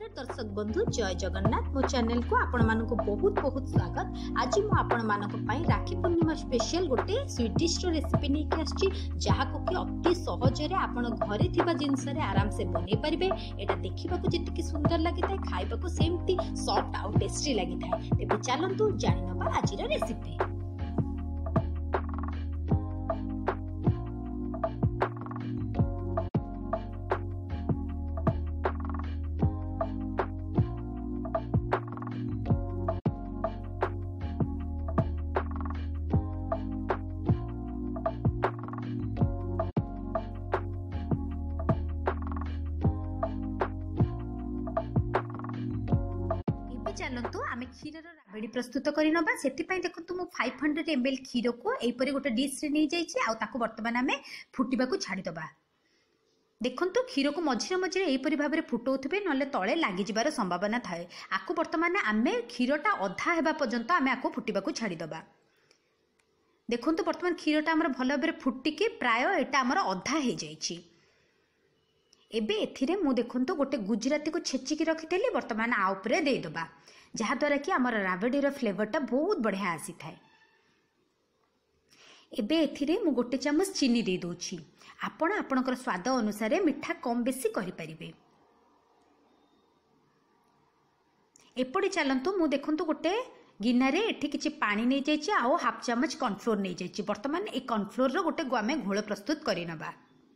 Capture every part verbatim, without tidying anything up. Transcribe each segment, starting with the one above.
नमस्कार दर्शक बंधु जय जगन्नाथ मो चैनल को आपण मानक बहुत बहुत स्वागत। आज मु आपण मानक पई राखी पूर्णिमा स्पेशल गोटे स्वीट डिश रो रेसिपी नै के आछि जहा को कि अति सहज रे आपण घरे थिबा जिंस रे आराम से बनै परिबे। एटा देखिबा को जेतिकी सुंदर लागि थाए खाइबा को सेमती सॉफ्ट आउ टेस्टी लागि थाए। तेबे चलंतु जानि नबा आज रो रेसिपी। चलतु आम क्षीर राबड़ी प्रस्तुत करनबा। सेति पई देखंतु मु पाँच सौ एम एल क्षीर को एपरी गोटे डिश रे नै जाइछि आ ताको वर्तमान आमे फुटिबा को छाडी दबा। देखंतु क्षीर को मझिरे मझिरे एपरी भाबरे फुटौथबे नले तळे लागि जिबार संभावना थाए। आकु वर्तमान आमे क्षीरटा अधा हेबा पर्यंत आमे आकु फुटिबा को छाडी दबा। देखंतु वर्तमान क्षीरटा हमर भलो भाबरे फुटिके प्राय एटा हमर अधा हे जाइछि। एबे एथिरे मु देखंतु गोटे गुजराती को छेचिकी रखिथेली वर्तमान आ उपरे दे दबा जहा द्वारा कि हमर राबड़ी रो फ्लेवरटा बहुत बढ़िया आसी थाए। एबे एथिरे मु गोटे चम्मच चीनी दे दोछि। आपण आपणकर स्वाद अनुसार मिठा कम बेसी करि परिबे। एपडी चलंतु मु देखंतु गोटे गिनारे एठी किछि पानी नै जाइछि आ हाफ चम्मच कॉर्नफ्लोर नै जाइछि। वर्तमान ए कॉर्नफ्लोर रो गोटे गोमे घोळ प्रस्तुत करि नबा।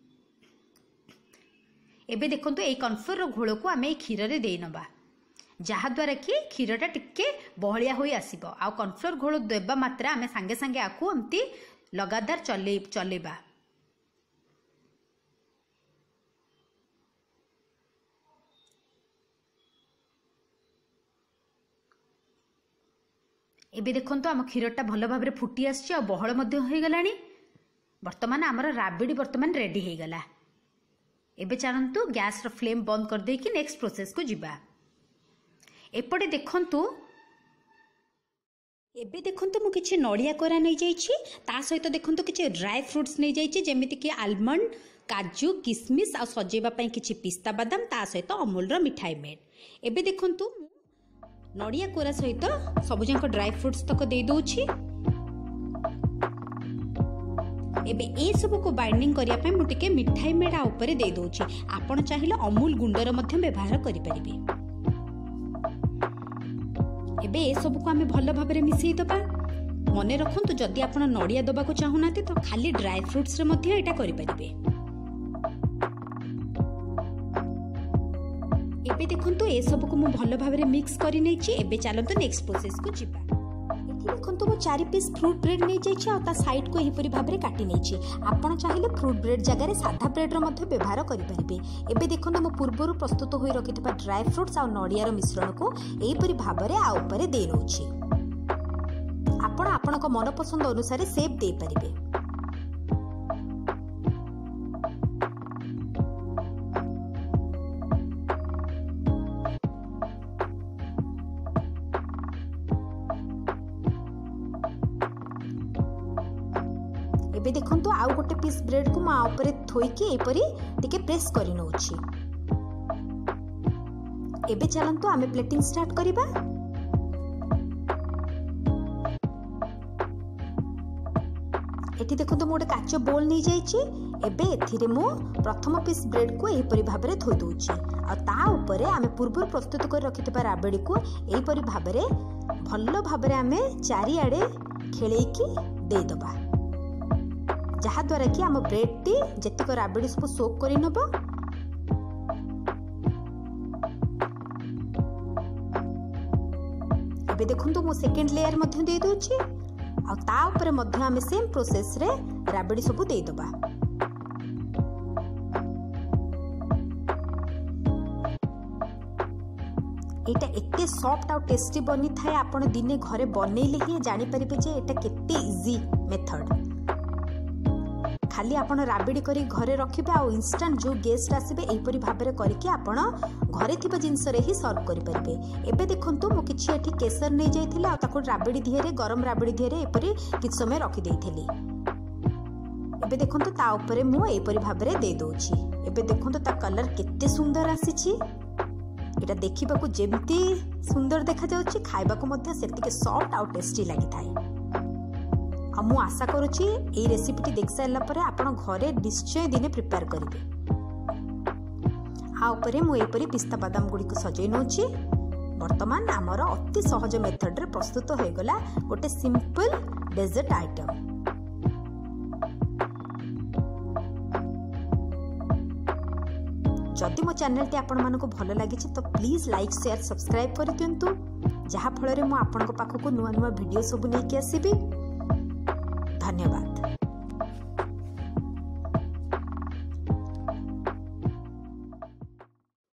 एबे देखंतु ए कॉर्नफ्लोर रो घोळ को आमे क्षीर रे दे नबा जहा द्वारा कि क्षीरटा टिके बहलिया होई आसीबो। आ कॉर्नफ्लोर घोळ देबा मात्रा आमे संगे संगे आकु एमती लगातार चले चलेबा। एबे देखंतु आम क्षीरटा भलो भाबरे फुटी आछि आ बहळ मध्ये होई गलानी। वर्तमान हमर राबड़ी वर्तमान रेडी हे गला। एबे चलंतु गैस रो फ्लेम बंद कर दे कि नेक्स्ट प्रोसेस को जिबा। एपटे देखंतु एबे देखंतु मु किछि नड़िया कोरा नै जाइछि ता सहित देखंतु किछि ड्राई फ्रूट्स नै जाइछि जेमिति कि आलमंड काजू किशमिश आ सजेबा पई किछि पिस्ता बादाम ता सहित अमूल रो मिठाई मेड। एबे देखंतु नड़िया कोरा सहित सब जंक ड्राई फ्रूट्स तक दे दोछि। एबे ए सब को बाइंडिंग करिया पई मु टिके मिठाई मेड आ ऊपर दे दोछि। आपण चाहिले अमूल गुंडर मध्य व्यवहार करि परिबे। एबे ए सब को आमे भलो भाबरे मिसई दबा। मने रखंतु जदि आपण नड़िया दबा को चाहुनाते तो खाली ड्राई फ्रूट्स रे मध्य एटा करि परिबे। एबे देखंतु ए सब को मु भलो भाबरे मिक्स करि नैछि। एबे चलंतु नेक्स्ट प्रोसेस को जिबा। देखंतु मु चार पीस फ्रूट ब्रेड नै जाइछि आ ता साइड को एहिपरि भाबरे काटि नैछि। आपण चाहिले फ्रूट ब्रेड जगह रे साधा ब्रेड रो मध्य व्यवहार करि परिबे। एबे देखंतु मु पूर्वरु प्रस्तुत होई रखितबा ड्राई फ्रूट्स आ नड़िया रो मिश्रण को एहिपरि भाबरे आ ऊपर दे नौछि। आपण आपणक मन पसंद अनुसार शेप दे परिबे। एबे देखंतु आउ गोटे पीस ब्रेड को मा ऊपर थोइकी एपरी टिके प्रेस करि नउछि। एबे चलंतु आमे प्लेटिंग स्टार्ट करिबा। एठी देखंतु मोटे काचो बोल नै जाइछि। एबे एथिरे मु प्रथम पीस ब्रेड को एपरी भाबरे थोइ दोछि आ ता ऊपर आमे पूर्व प्रस्तुत कर रखितबा राबड़ी को एपरी भाबरे भल्लो भाबरे आमे चारि आडे खेलेकी दे दबा जहा द्वारा कि आम ब्रेड टी जेतिक राबड़ी सब सोक करि नबो। एबे देखंतु मो सेकंड लेयर मध्य दे दोछि आ ता ऊपर मध्य आमे सेम प्रोसेस रे राबड़ी सब दे दबा। एटा एते सॉफ्ट आ टेस्टी बनी थाए। आपण दिने घरे बनेले ही जानि परिबे जे एटा केते इजी मेथड। खाली आपण राबड़ी करी घरे रखिबे आ इंस्टेंट जो गेस्ट आसीबे एपरी भाबरे करके आपण घरे थिबा जिंस रे ही सर्व करि परिबे। एबे देखंतु मु किछि एठी केसर नै जाइथिला आ ताको राबड़ी धियरे गरम राबड़ी धियरे एपरी किछ समय रखि देइथिली। एबे देखंतु ता ऊपर मु एपरी भाबरे दे दोछि। एबे देखंतु ता कलर केते सुंदर आसीछि। एटा देखिबा को जेमती सुंदर देखा जाउची खाइबा को मध्य सेतिके सॉफ्ट आउ टेस्टी लागि थाए। आ मु आशा करूची ए रेसिपीटी देख साइला परे आपण घरे निश्चय दिने प्रिपेयर करिवे। आ ऊपर मु एपरी पिस्ता बादाम गुडी को सजै नोची। वर्तमान आमर अति सहज मेथड रे प्रस्तुत हो गला गोटे सिंपल डेजर्ट आइटम। जदि मो चैनल टी आपण मानको भलो लागि तो प्लीज लाइक शेयर सब्सक्राइब कर दियंतु, जहा फल रे मो आपण को पाखको नुवा नुवा वीडियो सब नै के आसीबी। धन्यवाद।